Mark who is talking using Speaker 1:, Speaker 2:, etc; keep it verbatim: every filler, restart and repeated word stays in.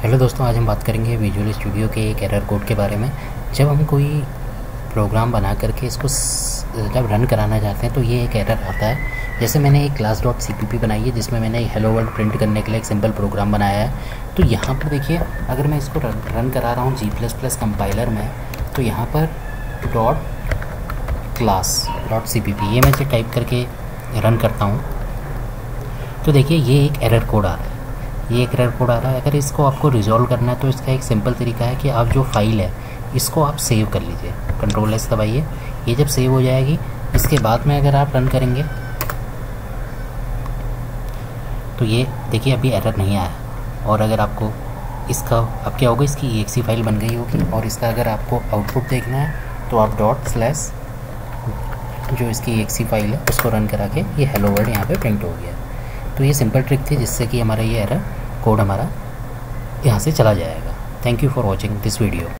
Speaker 1: Hello दोस्तों, आज हम बात करेंगे विजुअल स्टूडियो के एक एरर कोड के बारे में। जब हम कोई प्रोग्राम बना करके इसको जब रन कराना चाहते हैं तो ये एक एरर आता है। जैसे मैंने एक class dot C P P बनाई है जिसमें मैंने हेलो वर्ल्ड प्रिंट करने के लिए एक सिंपल प्रोग्राम बनाया है। तो यहाँ पर देखिए, अगर मैं इसको रन, रन करा रहा हूँ जी प्लस प्लस कंपाइलर में, तो यहाँ पर dot class dot C P P ये मैं जो टाइप करके रन करता हूँ तो देखिए ये एक एरर कोड आ रहा है। ये एक एरर कोड आ रहा है। अगर इसको आपको रिजॉल्व करना है तो इसका एक सिंपल तरीका है कि आप जो फाइल है इसको आप सेव कर लीजिए। कंट्रोल एस दबाइए। ये जब सेव हो जाएगी, इसके बाद में अगर आप रन करेंगे तो ये देखिए अभी एरर नहीं आया। और अगर आपको इसका अब क्या होगा, इसकी ई एक्स ई फाइल बन गई होगी। और इसका अगर आपको आउटपुट देखना है तो आप डॉट स्लैश जो इसकी ई एक्स ई फाइल है उसको रन करा के ये हेलो वर्ल्ड यहाँ पे प्रिंट हो गया। तो ये सिंपल ट्रिक थी जिससे कि हमारा ये एरर कोड हमारा यहाँ से चला जाएगा। Thank you for watching this video.